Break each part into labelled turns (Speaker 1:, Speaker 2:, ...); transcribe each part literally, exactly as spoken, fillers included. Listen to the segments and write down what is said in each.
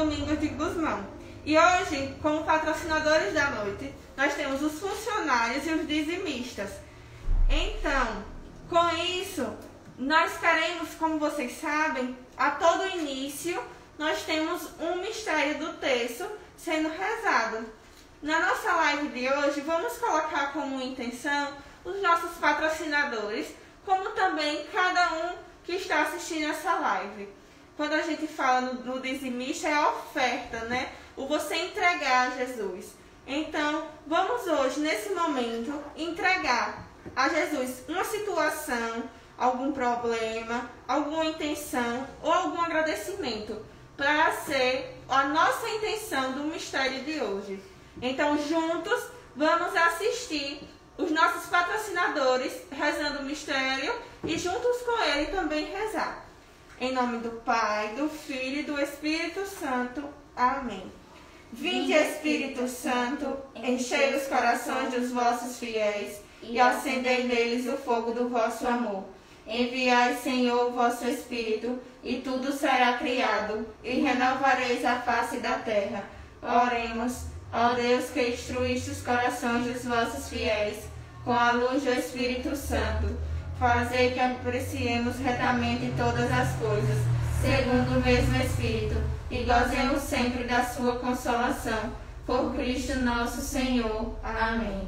Speaker 1: Domingos de Guzmão. E hoje, como patrocinadores da noite, nós temos os funcionários e os dizimistas. Então, com isso, nós queremos, como vocês sabem, a todo início, nós temos um mistério do texto sendo rezado. Na nossa live de hoje, vamos colocar como intenção os nossos patrocinadores, como também cada um que está assistindo essa live. Quando a gente fala no, no dizimista, é a oferta, né? O você entregar a Jesus. Então, vamos hoje, nesse momento, entregar a Jesus uma situação, algum problema, alguma intenção ou algum agradecimento, para ser a nossa intenção do mistério de hoje. Então, juntos, vamos assistir os nossos patrocinadores rezando o mistério e juntos com ele também rezar. Em nome do Pai, do Filho e do Espírito Santo. Amém. Vinde, Espírito Santo, enchei os corações dos vossos fiéis e acendei neles o fogo do vosso amor. Enviai, Senhor, o vosso Espírito, e tudo será criado, e renovareis a face da terra. Oremos, ó Deus, que instruíste os corações dos vossos fiéis, com a luz do Espírito Santo. Fazei que apreciemos retamente todas as coisas, segundo o mesmo Espírito, e gozemos sempre da sua consolação. Por Cristo nosso Senhor. Amém.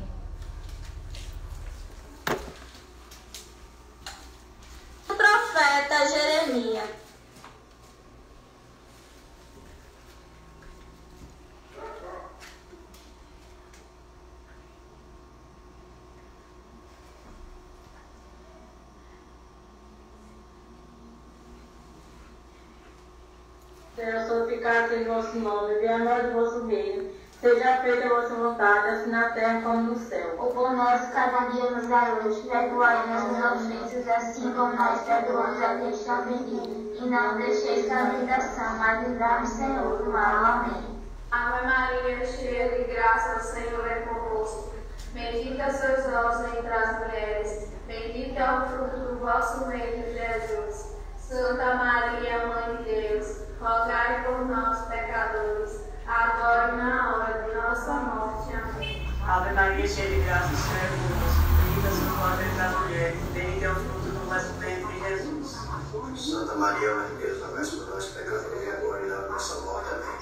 Speaker 2: O profeta Jeremias.
Speaker 3: Seja santificado seja o vosso nome, venha a nós o vosso reino, seja feita a vossa vontade, assim na terra como no céu.
Speaker 4: O pão nosso cada dia nos dá hoje, perdoai nossas ofensas, assim como nós perdoamos a quem está ofendido. E não deixeis cair em tentação, mas livrai-nos, Senhor, do mal. Amém.
Speaker 5: Ave Maria, cheia de graça, o Senhor é convosco. Bendita sois vós entre as mulheres, bendito é o fruto do vosso ventre, Jesus. Santa Maria, Mãe de Deus, rogai por nós, pecadores, agora e na hora de nossa morte. Amém.
Speaker 6: Ave Maria, cheia de graça, o Senhor é convosco. Bendita sois vós entre as mulheres, bendito é o fruto do vosso ventre, Jesus.
Speaker 7: Santa Maria, Mãe de Deus, rogai por nós, pecadores, agora e na hora de nossa morte. Amém.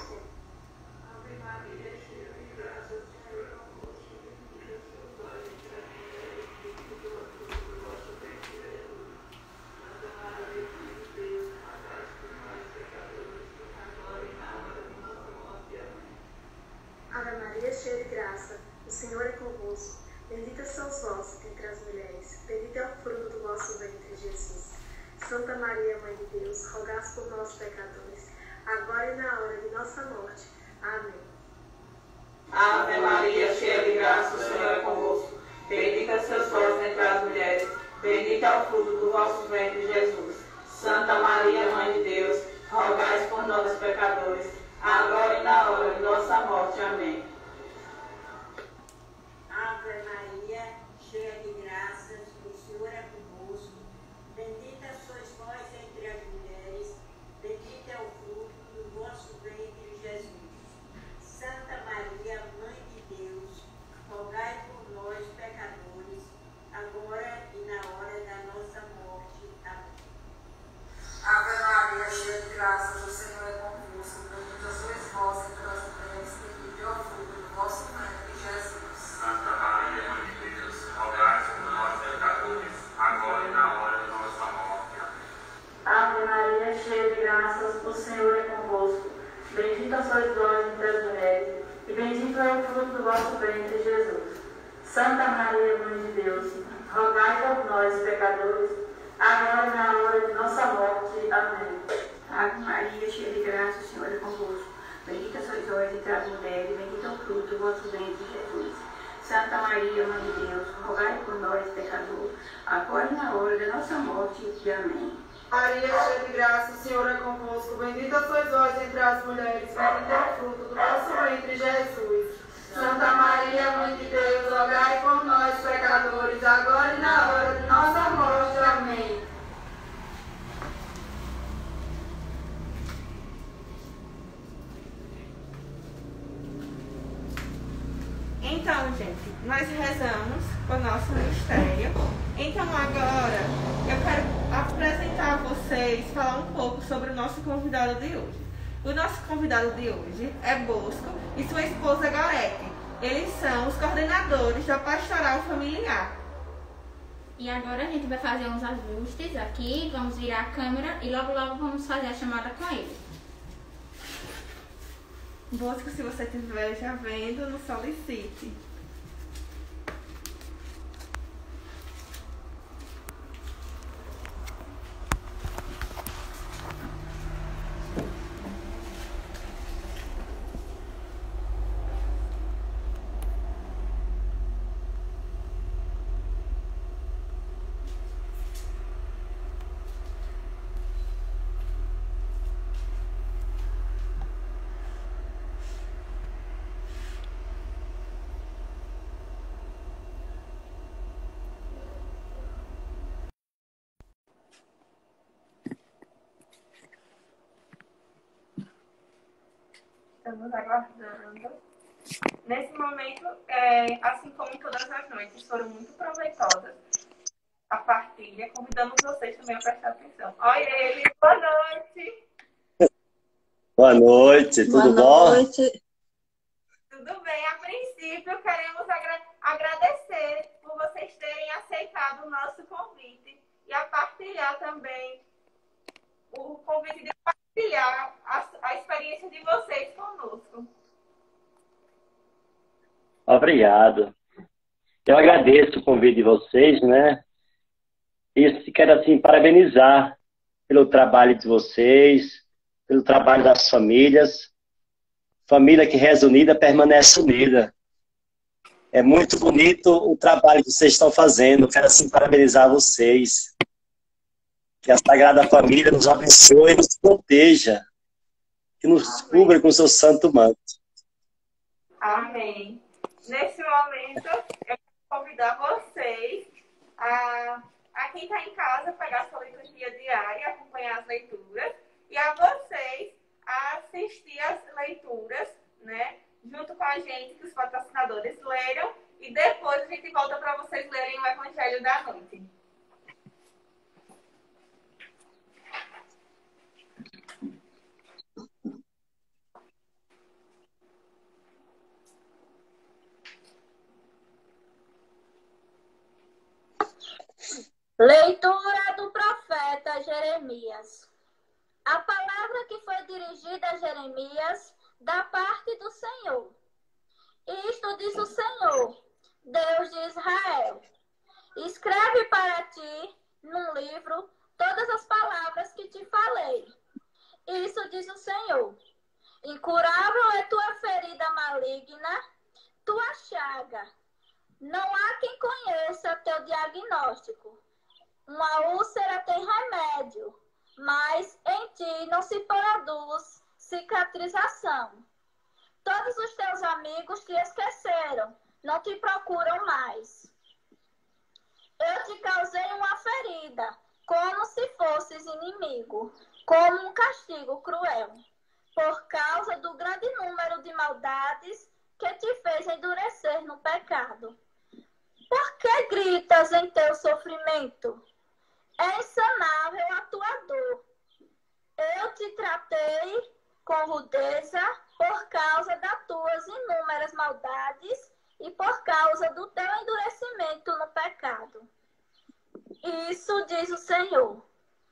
Speaker 8: Cheia de graça, o Senhor é convosco. Bendita sois vós entre as mulheres, bendito é o fruto do vosso ventre, Jesus. Santa Maria, Mãe de Deus, rogai por nós, pecadores, agora e na hora de nossa morte. Amém.
Speaker 6: Ave Maria, cheia de graça, o Senhor é convosco. Bendita sois vós entre as mulheres, bendito é o fruto do vosso ventre, Jesus. Santa Maria, Mãe de Deus, rogai por nós, pecadores, agora e na hora de nossa morte. Amém.
Speaker 9: Ave Maria, cheia de graças, o Senhor é convosco. Bendita sois vós entre as mulheres, bendito é o fruto do vosso ventre, Jesus. Santa Maria, Mãe de Deus, rogai por nós, pecadores, agora e na hora da nossa morte. Amém.
Speaker 10: Ave Maria, cheia de graças, o Senhor é convosco. Bendita sois vós entre as mulheres, bendito é o fruto do vosso ventre, Jesus.
Speaker 11: Santa Maria, Mãe de Deus, rogai por nós, pecadores, agora e na hora de nossa morte. Amém.
Speaker 3: Ave Maria, cheia de graças, o Senhor é convosco. Bendita sois vós entre as mulheres, e bendito é o fruto do vosso ventre, Jesus. Santa Maria, Mãe de Deus, rogai por nós, pecadores, agora e na hora de nossa morte. Amém.
Speaker 12: Ave Maria, cheia de graça, o Senhor é convosco. Bendita sois vós entre as mulheres, e bendito é o fruto do vosso ventre, Jesus. Santa Maria, Mãe de Deus, rogai por nós, pecadores, agora e na hora da nossa morte. Amém.
Speaker 13: Maria, cheia de graça, o Senhor é convosco. Bendita sois vós entre as mulheres, bendito é o fruto do vosso ventre, Jesus. Santa Maria, Mãe de Deus, rogai por nós, pecadores, agora e na hora de nossa morte. Amém.
Speaker 1: Então, gente, nós rezamos o nosso mistério. Então, agora, eu quero apresentar a vocês, falar um pouco sobre o nosso convidado de hoje. O nosso convidado de hoje é Bosco e sua esposa Gorete. Eles são os coordenadores da Pastoral Familiar.
Speaker 14: E agora a gente vai fazer uns ajustes aqui, vamos virar a câmera e logo logo vamos fazer a chamada com ele.
Speaker 1: Bosco, se você estiver já vendo, nos solicite. Estamos aguardando. Nesse momento, é, assim como todas as noites, foram muito proveitosas a partilha. Convidamos vocês também a prestar atenção. Oi, ele, boa noite.
Speaker 15: Boa noite, tudo
Speaker 2: boa
Speaker 15: bom?
Speaker 2: Noite.
Speaker 1: Tudo bem. A princípio, queremos agra agradecer por vocês terem aceitado o nosso convite e a partilhar também o convite de partilhar a, a experiência de vocês conosco.
Speaker 15: Obrigado. Eu agradeço o convite de vocês, né? E quero, assim, parabenizar pelo trabalho de vocês, pelo trabalho das famílias. Família que reza unida permanece unida. É muito bonito o trabalho que vocês estão fazendo. Quero, assim, parabenizar vocês. Que a Sagrada Família nos abençoe e nos proteja. Que nos cubra com o seu santo manto.
Speaker 1: Amém. Nesse momento, eu quero convidar vocês a, a quem está em casa, pegar sua liturgia diária, acompanhar as leituras, e a vocês a assistir as leituras, né, junto com a gente, que os patrocinadores leram, e depois a gente volta para vocês lerem o Evangelho da Noite.
Speaker 2: Leitura do profeta Jeremias. A palavra que foi dirigida a Jeremias da parte do Senhor. Isto diz o Senhor, Deus de Israel. Escreve para ti, num livro, todas as palavras que te falei. Isso diz o Senhor. Incurável é tua ferida maligna, tua chaga. Não há quem conheça teu diagnóstico. Uma úlcera tem remédio, mas em ti não se produz cicatrização. Todos os teus amigos te esqueceram, não te procuram mais. Eu te causei uma ferida, como se fosses inimigo, como um castigo cruel, por causa do grande número de maldades que te fez endurecer no pecado. Por que gritas em teu sofrimento? É insanável a tua dor. Eu te tratei com rudeza por causa das tuas inúmeras maldades e por causa do teu endurecimento no pecado. Isso diz o Senhor.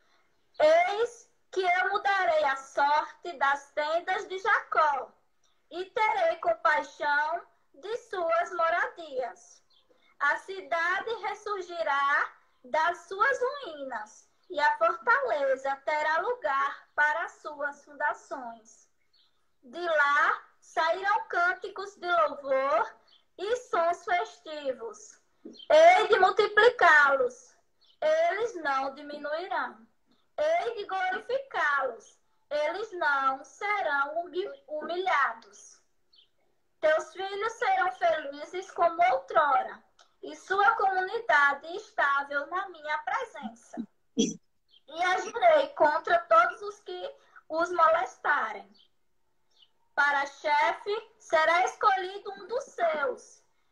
Speaker 2: Eis que eu mudarei a sorte das tendas de Jacó e terei compaixão de suas moradias. A cidade ressurgirá das suas ruínas, e a fortaleza terá lugar para as suas fundações. De lá sairão cânticos de louvor e sons festivos. Hei de multiplicá-los, eles não diminuirão. Hei de glorificá-los, eles não serão humilhados. Teus filhos serão felizes como outrora, e sua comunidade estável na minha presença. E agirei contra todos os que os molestarem. Para chefe será escolhido um dos seus,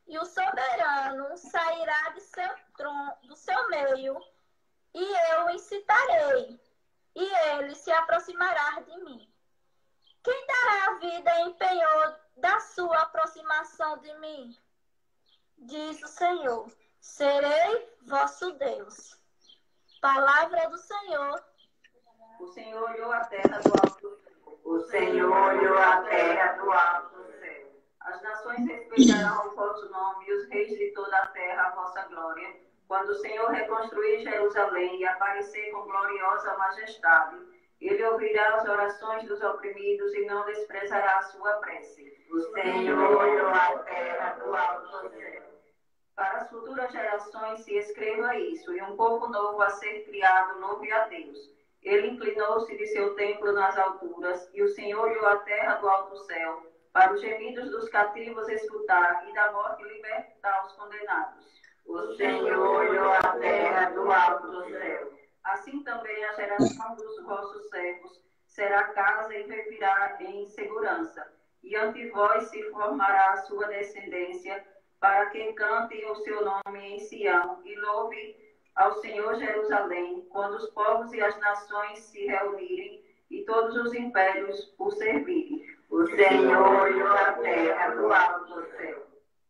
Speaker 2: e o soberano sairá de seu trono, do seu meio, e eu o incitarei, e ele se aproximará de mim. Quem dará a vida em penhor da sua aproximação de mim? Diz o Senhor, serei vosso Deus. Palavra do Senhor.
Speaker 9: O Senhor olhou a terra do alto do céu.
Speaker 6: O Senhor olhou a terra do alto do céu.
Speaker 9: As nações respeitarão o vosso nome e os reis de toda a terra a vossa glória, quando o Senhor reconstruir Jerusalém e aparecer com gloriosa majestade. Ele ouvirá as orações dos oprimidos e não desprezará a sua prece.
Speaker 6: O Senhor olhou a terra do alto do céu.
Speaker 9: Para as futuras gerações se escreva isso, e um povo novo a ser criado louve a Deus. Ele inclinou-se de seu templo nas alturas, e o Senhor olhou a terra do alto céu, para os gemidos dos cativos escutar, e da morte libertar os condenados.
Speaker 6: O Senhor olhou a terra do alto do céu.
Speaker 9: Assim também a geração dos vossos servos será casa e viverá em segurança, e ante vós se formará a sua descendência, para que cantem o seu nome em Sião e louve ao Senhor Jerusalém, quando os povos e as nações se reunirem e todos os impérios o servirem.
Speaker 6: O Senhor olhou a terra do alto do céu.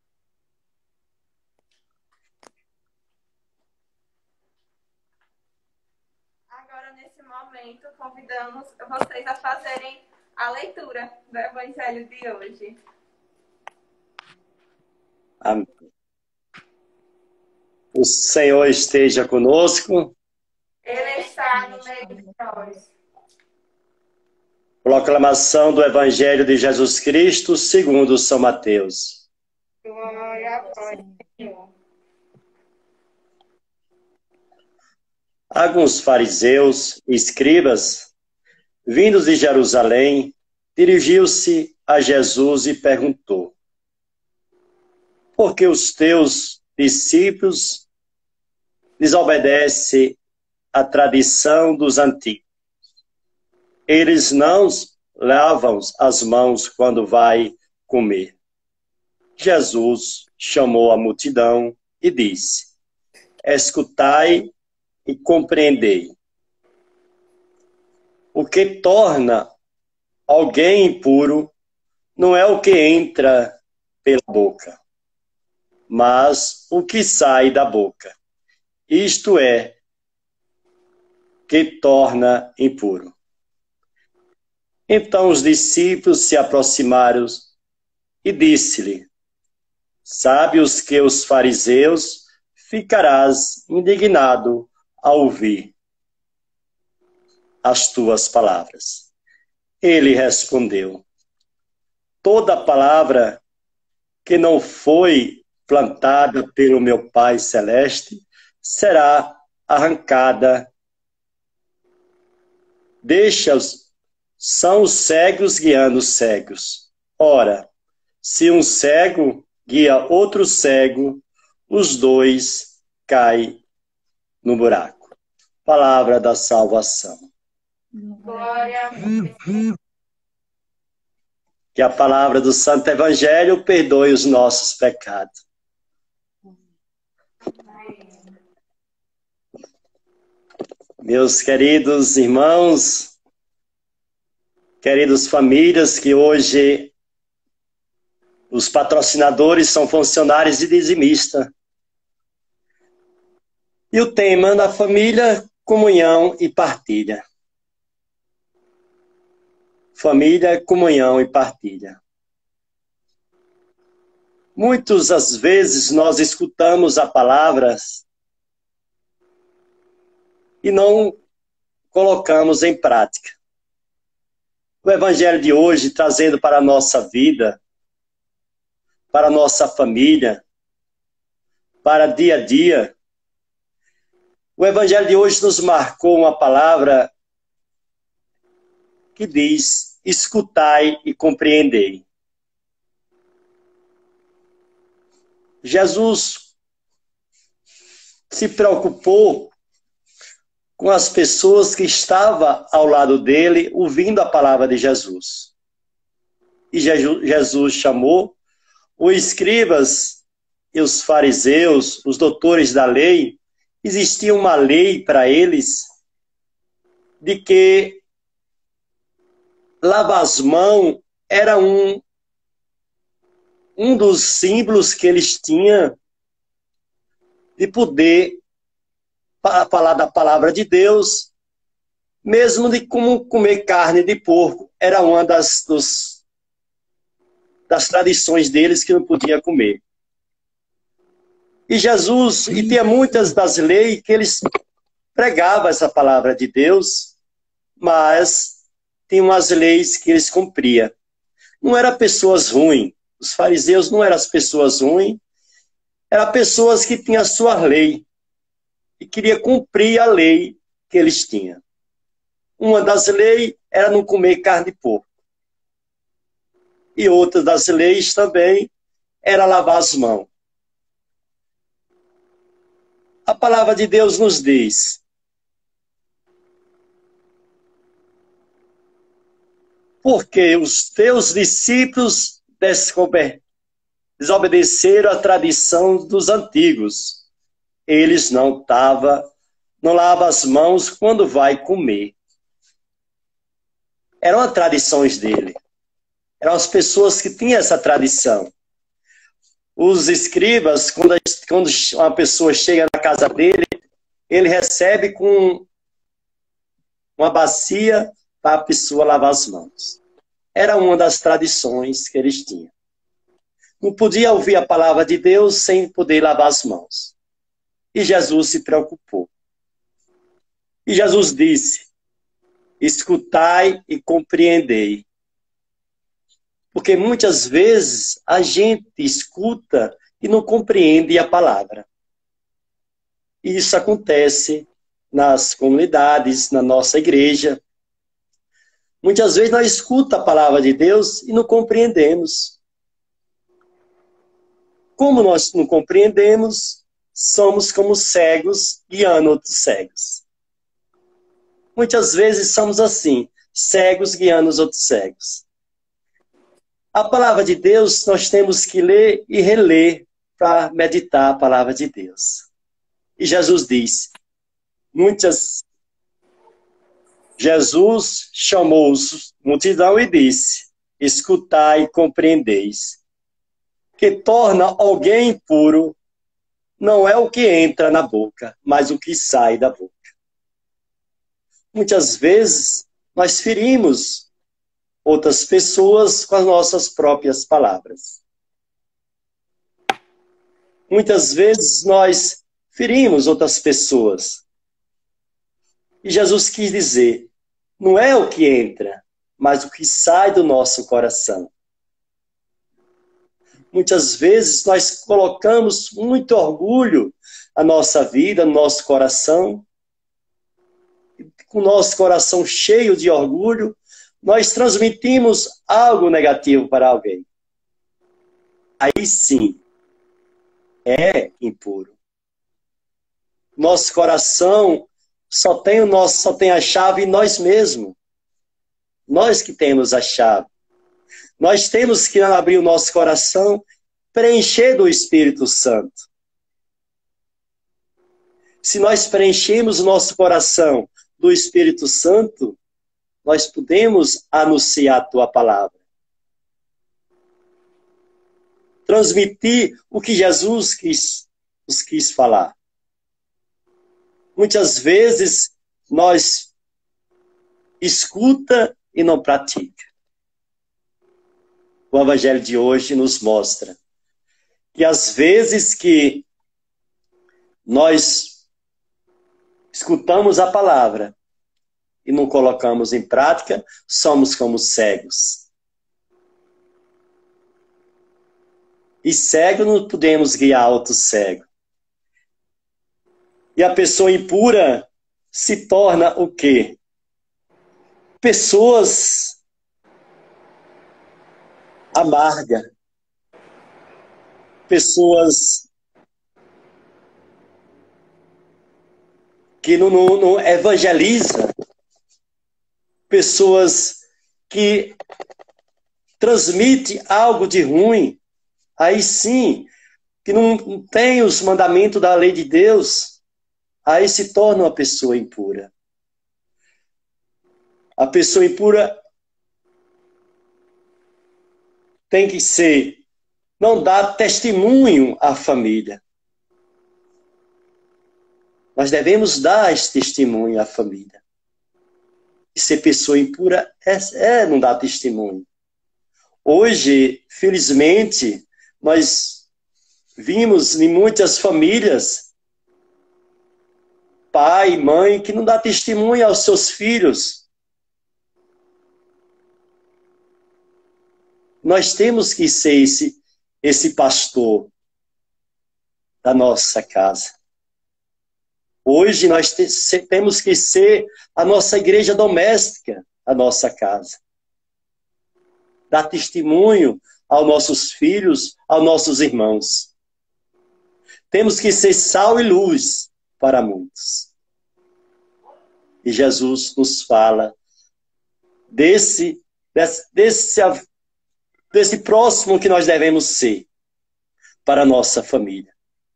Speaker 1: Agora, nesse momento, convidamos vocês a fazerem a leitura do Evangelho de hoje.
Speaker 15: Amém. O Senhor esteja conosco.
Speaker 1: Ele está no meio de nós.
Speaker 15: Proclamação do Evangelho de Jesus Cristo segundo São Mateus.
Speaker 1: Glória a vós, Senhor.
Speaker 15: Alguns fariseus e escribas, vindos de Jerusalém, dirigiu-se a Jesus e perguntou: por que os teus discípulos desobedecem à tradição dos antigos? Eles não lavam as mãos quando vai comer. Jesus chamou a multidão e disse: escutai e compreendei. O que torna alguém impuro não é o que entra pela boca, mas o que sai da boca. Isto é, que torna impuro. Então os discípulos se aproximaram e disse-lhe: sabes que os fariseus ficarás indignado ao ouvir as tuas palavras. Ele respondeu: toda palavra que não foi plantada pelo meu Pai Celeste será arrancada. Deixa-os, são os cegos guiando os cegos. Ora, se um cego guia outro cego, os dois caem no buraco. Palavra da salvação.
Speaker 1: Glória a Deus.
Speaker 15: Que a palavra do Santo Evangelho perdoe os nossos pecados. Meus queridos irmãos, queridos famílias, que hoje os patrocinadores são funcionários e dizimistas. E o tema da família, comunhão e partilha. Família, comunhão e partilha. Muitas das vezes nós escutamos a palavra e não colocamos em prática. O Evangelho de hoje, trazendo para a nossa vida, para a nossa família, para dia a dia, o Evangelho de hoje nos marcou uma palavra que diz: escutai e compreendei. Jesus se preocupou com as pessoas que estavam ao lado dele, ouvindo a palavra de Jesus. E Jesus chamou os escribas e os fariseus, os doutores da lei, existia uma lei para eles de que lavar as mãos era um, um dos símbolos que eles tinham de poder falar da palavra de Deus, mesmo de como comer carne de porco. Era uma das, dos, das tradições deles que não podia comer. E Jesus, e tinha muitas das leis que eles pregavam essa palavra de Deus, mas tinha umas leis que eles cumpriam. Não eram pessoas ruins. Os fariseus não eram as pessoas ruins, eram pessoas que tinham a sua lei e queria cumprir a lei que eles tinham. Uma das leis era não comer carne de porco. E outra das leis também era lavar as mãos. A palavra de Deus nos diz: porque os teus discípulos desobedeceram a tradição dos antigos. Eles não tava, não lavam as mãos quando vai comer. Eram as tradições dele. Eram as pessoas que tinham essa tradição. Os escribas, quando, quando uma pessoa chega na casa dele, ele recebe com uma bacia para a pessoa lavar as mãos. Era uma das tradições que eles tinham. Não podia ouvir a palavra de Deus sem poder lavar as mãos. E Jesus se preocupou. E Jesus disse: escutai e compreendei. Porque muitas vezes a gente escuta e não compreende a palavra. E isso acontece nas comunidades, na nossa igreja. Muitas vezes nós escutamos a palavra de Deus e não compreendemos. Como nós não compreendemos, somos como cegos guiando outros cegos. Muitas vezes somos assim, cegos guiando os outros cegos. A palavra de Deus nós temos que ler e reler para meditar a palavra de Deus. E Jesus diz, muitas... Jesus chamou os multidão e disse: escutai e compreendeis. Que torna alguém impuro não é o que entra na boca, mas o que sai da boca. Muitas vezes nós ferimos outras pessoas com as nossas próprias palavras. Muitas vezes nós ferimos outras pessoas. E Jesus quis dizer, não é o que entra, mas o que sai do nosso coração. Muitas vezes nós colocamos muito orgulho na nossa vida, no nosso coração. Com o nosso coração cheio de orgulho, nós transmitimos algo negativo para alguém. Aí sim, é impuro. Nosso coração só tem, o nosso, só tem a chave em nós mesmos. Nós que temos a chave. Nós temos que abrir o nosso coração, preencher do Espírito Santo. Se nós preenchermos o nosso coração do Espírito Santo, nós podemos anunciar a tua palavra. Transmitir o que Jesus quis, nos quis falar. Muitas vezes nós escuta e não pratica. O Evangelho de hoje nos mostra que às vezes que nós escutamos a palavra e não colocamos em prática, somos como cegos. E cego não podemos guiar outro cego. E a pessoa impura se torna o quê? Pessoas amargas. Pessoas que não, não, não evangelizam. Pessoas que transmitem algo de ruim. Aí sim, que não tem os mandamentos da lei de Deus, aí se torna uma pessoa impura. A pessoa impura tem que ser, não dar testemunho à família. Nós devemos dar esse testemunho à família. E ser pessoa impura é, é não dar testemunho. Hoje, felizmente, nós vimos em muitas famílias pai e mãe que não dá testemunho aos seus filhos. Nós temos que ser esse, esse pastor da nossa casa. Hoje nós te, se, temos que ser a nossa igreja doméstica, a nossa casa. Dar testemunho aos nossos filhos, aos nossos irmãos. Temos que ser sal e luz para muitos. E Jesus nos fala desse, desse, desse, desse próximo que nós devemos ser para a nossa família.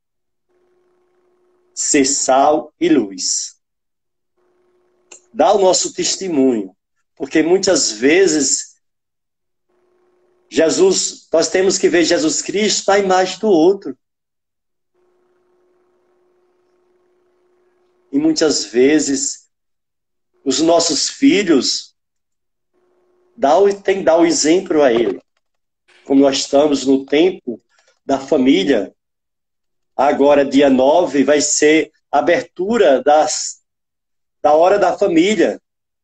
Speaker 15: Ser sal e luz. Dar o nosso testemunho. Porque muitas vezes Jesus, nós temos que ver Jesus Cristo na imagem do outro. E muitas vezes os nossos filhos têm que dar o exemplo a ele. Como nós estamos no tempo da família, agora dia nove vai ser a abertura das, da hora da família.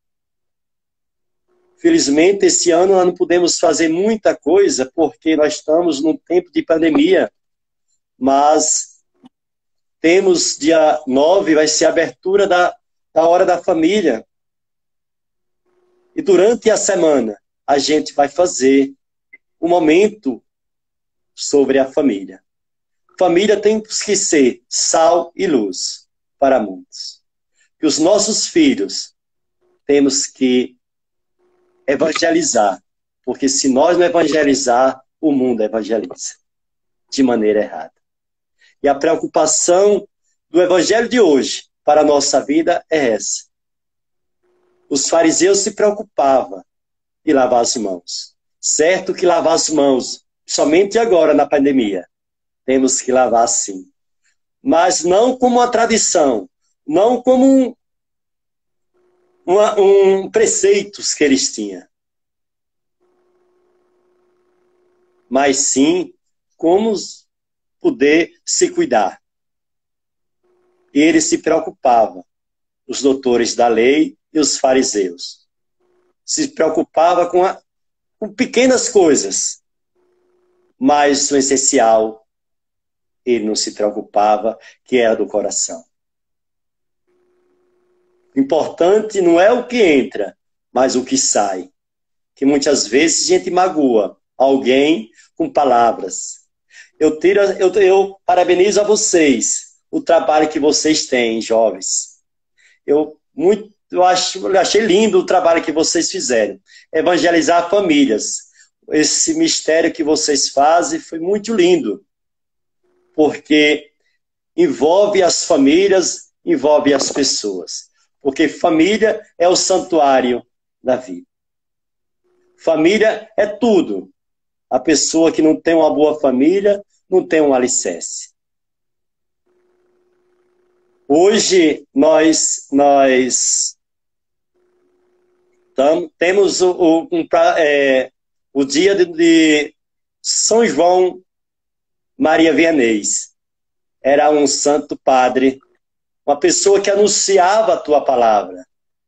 Speaker 15: Felizmente, esse ano nós não podemos fazer muita coisa, porque nós estamos num tempo de pandemia. Mas temos dia nove, vai ser a abertura da, da hora da família. E durante a semana, a gente vai fazer um momento sobre a família. Família tem que ser sal e luz para muitos. Que os nossos filhos temos que evangelizar, porque se nós não evangelizar, o mundo evangeliza de maneira errada. E a preocupação do evangelho de hoje para a nossa vida é essa. Os fariseus se preocupavam em lavar as mãos. Certo que lavar as mãos, somente agora na pandemia, temos que lavar sim. Mas não como uma tradição, não como um Uma, um preceitos que eles tinham. Mas sim, como poder se cuidar. E eles se preocupavam, os doutores da lei e os fariseus. Se preocupavam com, a, com pequenas coisas, mas o essencial, ele não se preocupava, que era do coração. Importante não é o que entra, mas o que sai. Que muitas vezes a gente magoa alguém com palavras. Eu, tiro, eu, eu parabenizo a vocês, o trabalho que vocês têm, jovens. Eu, muito, eu, acho, eu achei lindo o trabalho que vocês fizeram. Evangelizar famílias. Esse mistério que vocês fazem foi muito lindo. Porque envolve as famílias, envolve as pessoas. Porque família é o santuário da vida. Família é tudo. A pessoa que não tem uma boa família, não tem um alicerce. Hoje, nós, nós tam, temos o, o, um, é, o dia de, de São João Maria Vianney. Era um santo padre, uma pessoa que anunciava a tua palavra.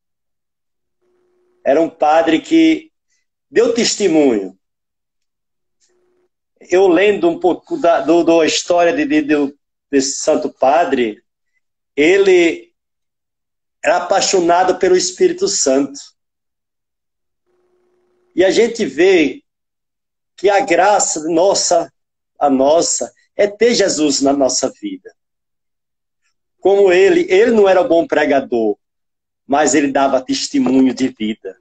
Speaker 15: Era um padre que deu testemunho. Eu lendo um pouco da do, do história de, de, desse santo padre, ele era apaixonado pelo Espírito Santo. E a gente vê que a graça nossa, a nossa, é ter Jesus na nossa vida. Como ele, ele não era bom pregador, mas ele dava testemunho de vida.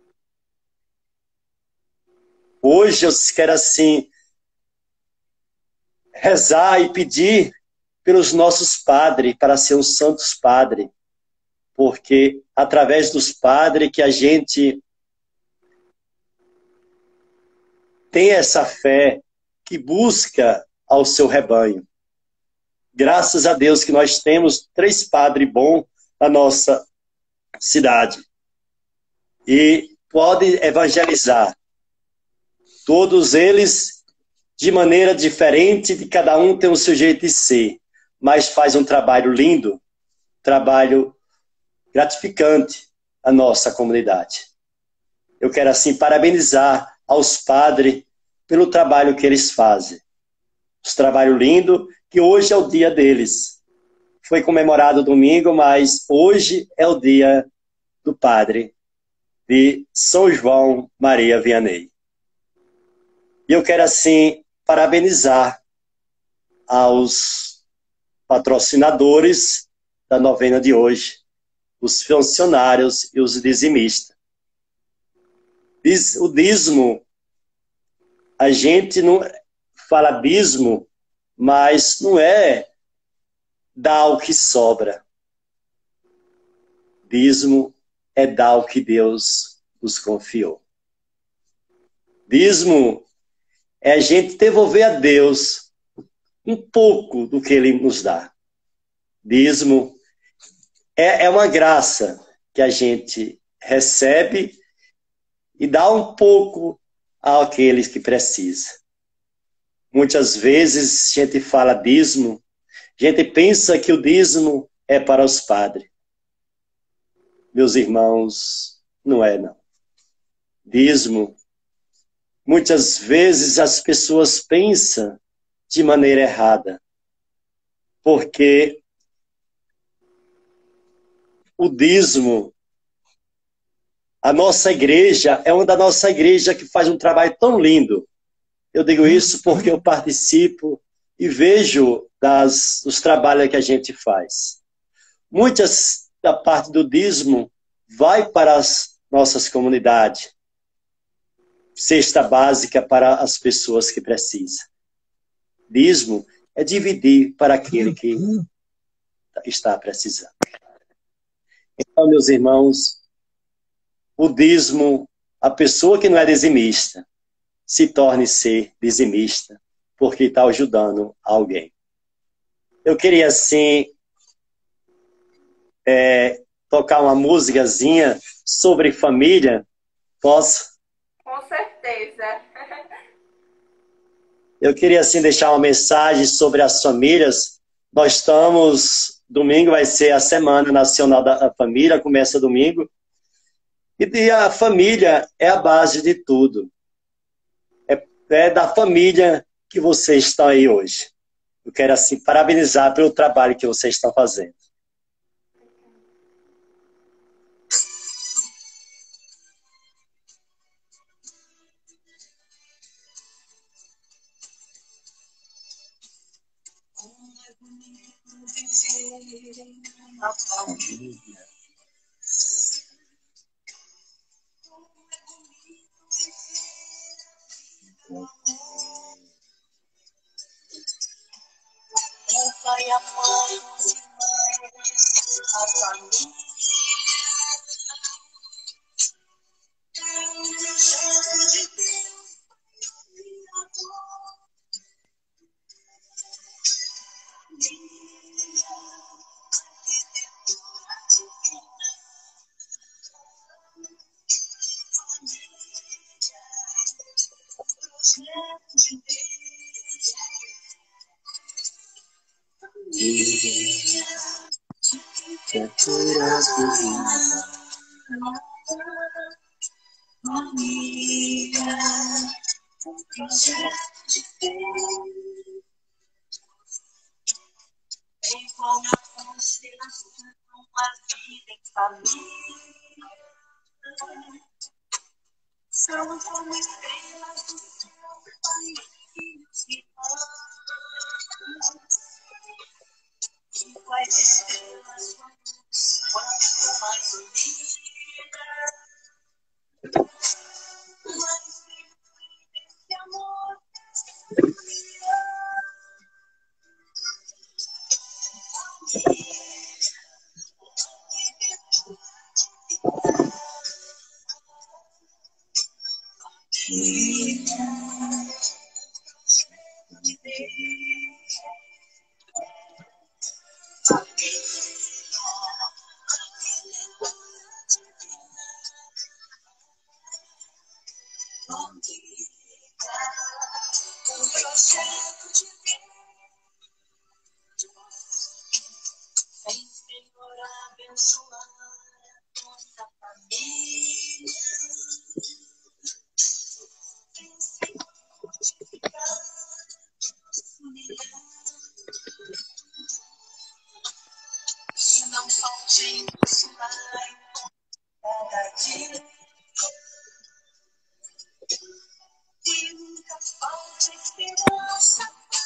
Speaker 15: Hoje eu quero assim rezar e pedir pelos nossos padres, para ser um santos padres, porque através dos padres que a gente tem essa fé que busca ao seu rebanho. Graças a Deus que nós temos três padres bons na nossa cidade. E pode evangelizar. Todos eles, de maneira diferente, de cada um tem o seu jeito de ser, mas faz um trabalho lindo, trabalho gratificante à nossa comunidade. Eu quero, assim, parabenizar aos padres pelo trabalho que eles fazem. Esse trabalho lindo, que hoje é o dia deles. Foi comemorado domingo, mas hoje é o dia do padre de São João Maria Vianney. E eu quero, assim, parabenizar aos patrocinadores da novena de hoje, os funcionários e os dizimistas. O dízimo, a gente não fala dízimo, mas não é dar o que sobra. Dízimo é dar o que Deus nos confiou. Dízimo é a gente devolver a Deus um pouco do que Ele nos dá. Dízimo é, é uma graça que a gente recebe e dá um pouco àqueles que precisam. Muitas vezes a gente fala dízimo, a gente pensa que o dízimo é para os padres. Meus irmãos, não é não. Dízimo, muitas vezes as pessoas pensam de maneira errada, porque o dízimo, a nossa igreja, é uma da nossa igreja que faz um trabalho tão lindo. Eu digo isso porque eu participo e vejo das, dos trabalhos que a gente faz. Muitas da parte do dízimo vai para as nossas comunidades. Cesta básica para as pessoas que precisam. Dízimo é dividir para aquele que está precisando. Então, meus irmãos, o dízimo, a pessoa que não é dizimista, se torne ser dizimista, porque está ajudando alguém. Eu queria, assim, é, tocar uma musicazinha sobre família. Posso?
Speaker 1: Com certeza.
Speaker 15: Eu queria, assim, deixar uma mensagem sobre as famílias. Nós estamos... Domingo vai ser a Semana Nacional da Família, começa domingo. E a família é a base de tudo. É, é da família que vocês estão aí hoje. Eu quero, assim, parabenizar pelo trabalho que vocês estão fazendo. A família. O pai, a mãe, os irmãos, a família. O jogo de Deus, criaturas divinas, família, um projeto de Deus, envolve a constelação, a vida em família, são como estrelas do céu, filhos e irmãos. Quais estrelas quanto mais unida, mais vivo esse amor,
Speaker 16: projeto de Deus. Vem, Senhor, abençoar a nossa família. Vem, Senhor, multiplicar nosso milhão. Que não falte em nosso lar cada dia. Que nunca falte esperança.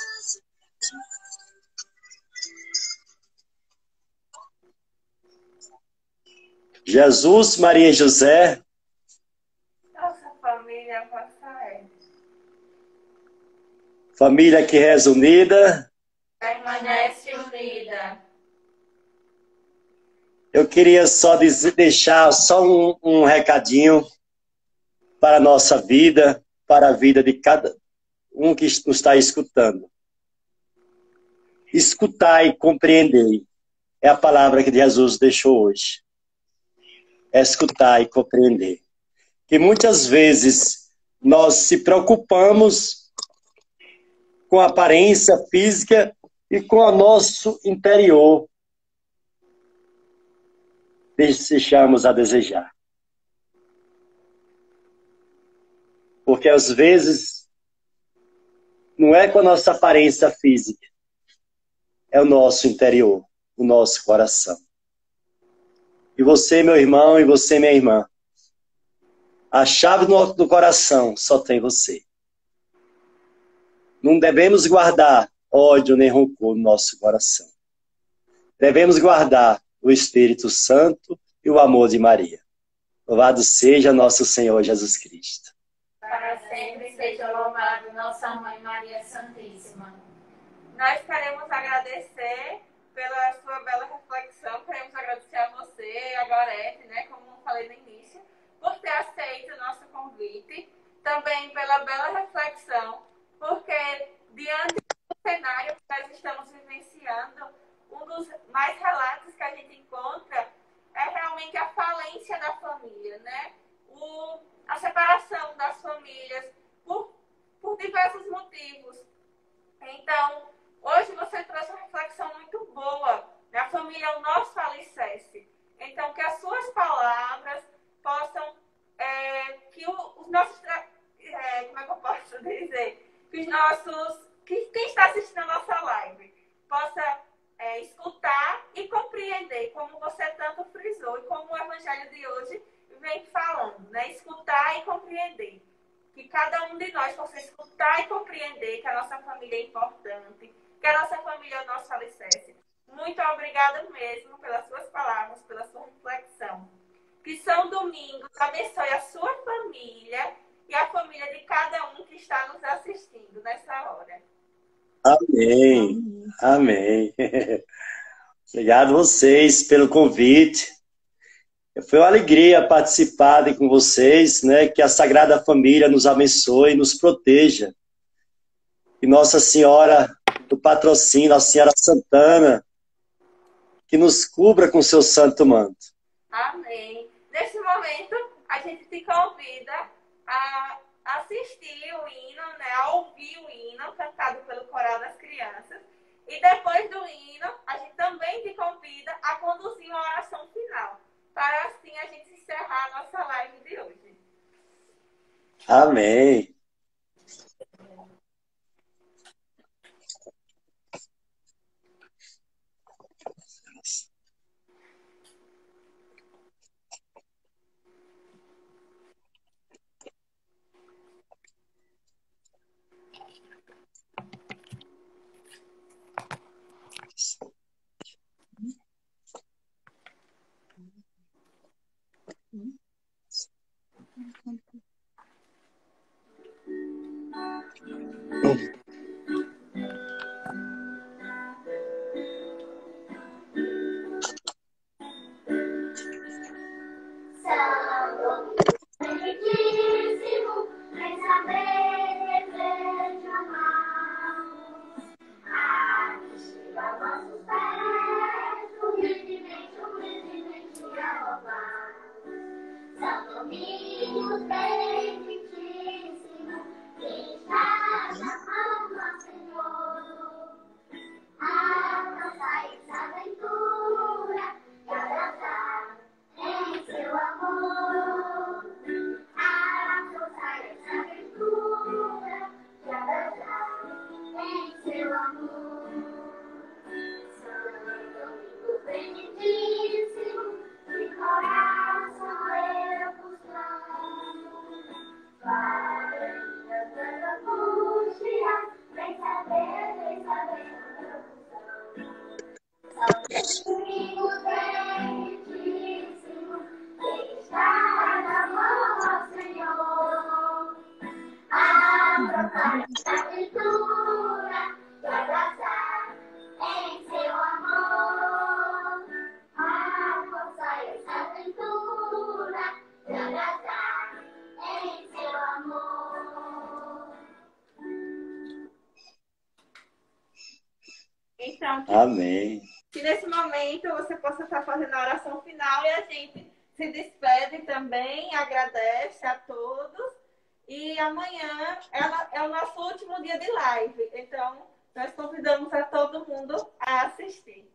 Speaker 15: Jesus, Maria e José.
Speaker 1: Nossa família passa.
Speaker 15: Família que reza unida.
Speaker 1: Permanece unida.
Speaker 15: Eu queria só dizer, deixar só um, um recadinho para a nossa vida, para a vida de cada um que nos está escutando. Escutar e compreender é a palavra que Jesus deixou hoje. É escutar e compreender. Que muitas vezes nós se preocupamos com a aparência física e com o nosso interior. Deixamos a desejar. Porque às vezes não é com a nossa aparência física, é o nosso interior, o nosso coração. E você, meu irmão, e você, minha irmã, a chave do, do coração só tem você. Não devemos guardar ódio nem rancor no nosso coração. Devemos guardar o Espírito Santo e o amor de Maria. Louvado seja nosso Senhor Jesus Cristo.
Speaker 1: Para sempre seja louvado nossa Mãe Maria Santíssima. Nós queremos agradecer pela sua bela reflexão, queremos agradecer a você, a Gorete, né, como eu falei no início, por ter aceito o nosso convite, também pela bela reflexão, porque diante do cenário que nós estamos vivenciando, um dos mais relatos que a gente encontra é realmente a falência da família, né? O, a separação das famílias por, por diversos motivos. Então, hoje você trouxe uma reflexão muito boa. Né? A família é o nosso alicerce. Então, que as suas palavras possam, é, que o, os nossos, é, como é que eu posso dizer? Que os nossos, que quem está assistindo a nossa live possa É, escutar e compreender, como você tanto frisou, e como o Evangelho de hoje vem falando, né? Escutar e compreender. Que cada um de nós possa escutar e compreender que a nossa família é importante, que a nossa família é o nosso alicerce. Muito obrigada mesmo pelas suas palavras, pela sua reflexão. Que São Domingos abençoe a sua família e a família de cada um que está nos assistindo nessa hora.
Speaker 15: Amém, amém. Obrigado a vocês pelo convite. Foi uma alegria participar com vocês, né? Que a Sagrada Família nos abençoe e nos proteja. Que Nossa Senhora do Patrocínio, a Senhora Santana, que nos cubra com seu santo manto.
Speaker 1: Amém. Nesse momento, a gente te convida a assistir o hino, né, a ouvir o hino cantado pelo Coral das Crianças. E depois do hino, a gente também te convida a conduzir uma oração final, para assim a gente encerrar a nossa live de hoje.
Speaker 15: Amém.
Speaker 16: Santo, Santíssimo, vem saber, desejo amar.
Speaker 1: Então, que,
Speaker 15: Amém.
Speaker 1: que nesse momento você possa estar fazendo a oração final e a gente se despede também, agradece a todos. E amanhã é, é o nosso último dia de live. Então, nós convidamos a todo mundo a assistir.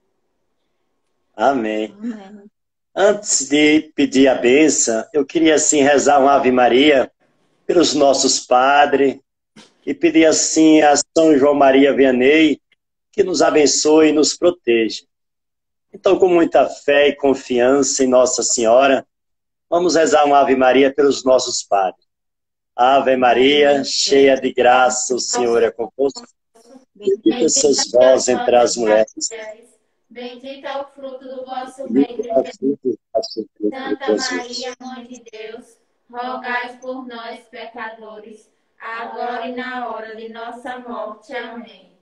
Speaker 15: Amém. Antes de pedir a bênção, eu queria assim rezar uma Ave Maria pelos nossos padres e pedir assim a São João Maria Vianney que nos abençoe e nos proteja. Então, com muita fé e confiança em Nossa Senhora, vamos rezar uma Ave Maria pelos nossos padres. Ave Maria, cheia de graça, o Senhor é convosco. Bendita sois vós entre as mulheres.
Speaker 14: Bendito é o fruto do vosso ventre, Jesus. Santa Maria, Mãe de Deus, rogai por nós, pecadores, agora e na hora de nossa morte. Amém.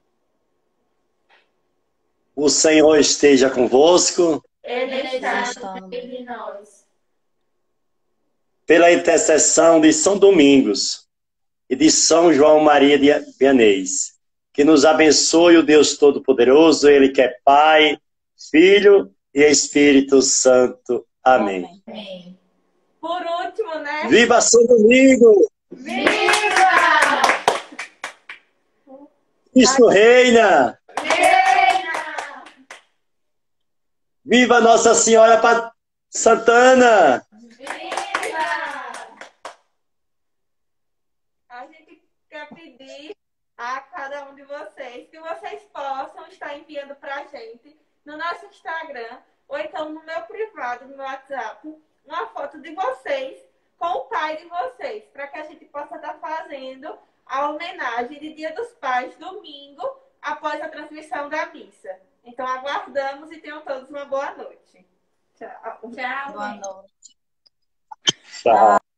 Speaker 15: O Senhor esteja convosco.
Speaker 14: Ele está no meio de nós.
Speaker 15: Pela intercessão de São Domingos e de São João Maria de Vianney, que nos abençoe o Deus Todo-Poderoso, Ele que é Pai, Filho e Espírito Santo. Amém.
Speaker 1: Amém. Por último, né?
Speaker 15: Viva São Domingo!
Speaker 1: Viva!
Speaker 15: Cristo reina!
Speaker 1: Reina!
Speaker 15: Viva Nossa Senhora Pat... Santana!
Speaker 1: A gente quer pedir a cada um de vocês que vocês possam estar enviando para a gente no nosso Instagram ou então no meu privado, no meu WhatsApp, uma foto de vocês com o pai de vocês, para que a gente possa estar fazendo a homenagem de Dia dos Pais domingo após a transmissão da missa. Então aguardamos e tenham todos uma boa noite. Tchau.
Speaker 14: Tchau.
Speaker 2: Boa noite.
Speaker 15: Tchau.